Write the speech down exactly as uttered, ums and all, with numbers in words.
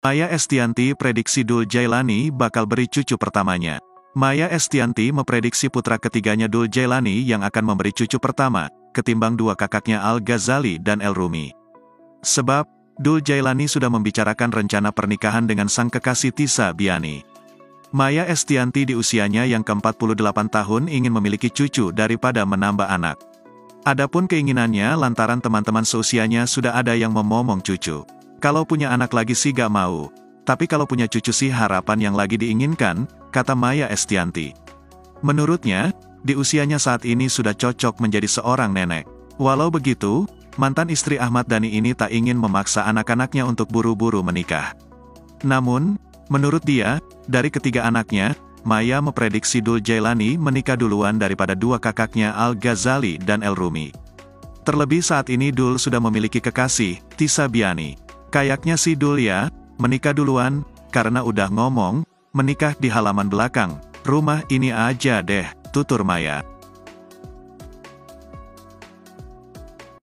Maya Estianty prediksi Dul Jailani bakal beri cucu pertamanya. Maya Estianty memprediksi putra ketiganya Dul Jailani yang akan memberi cucu pertama, ketimbang dua kakaknya Al Ghazali dan El Rumi. Sebab, Dul Jailani sudah membicarakan rencana pernikahan dengan sang kekasih Tisa Biani. Maya Estianty di usianya yang ke empat puluh delapan tahun ingin memiliki cucu daripada menambah anak. Adapun keinginannya lantaran teman-teman seusianya sudah ada yang memomong cucu. Kalau punya anak lagi sih gak mau, tapi kalau punya cucu sih harapan yang lagi diinginkan, kata Maya Estianty. Menurutnya, di usianya saat ini sudah cocok menjadi seorang nenek. Walau begitu, mantan istri Ahmad Dhani ini tak ingin memaksa anak-anaknya untuk buru-buru menikah. Namun, menurut dia, dari ketiga anaknya, Maya memprediksi Dul Jailani menikah duluan daripada dua kakaknya Al Ghazali dan El Rumi. Terlebih saat ini Dul sudah memiliki kekasih, Tisa Biani. Kayaknya sih Dul ya, menikah duluan, karena udah ngomong, menikah di halaman belakang, rumah ini aja deh, tutur Maya.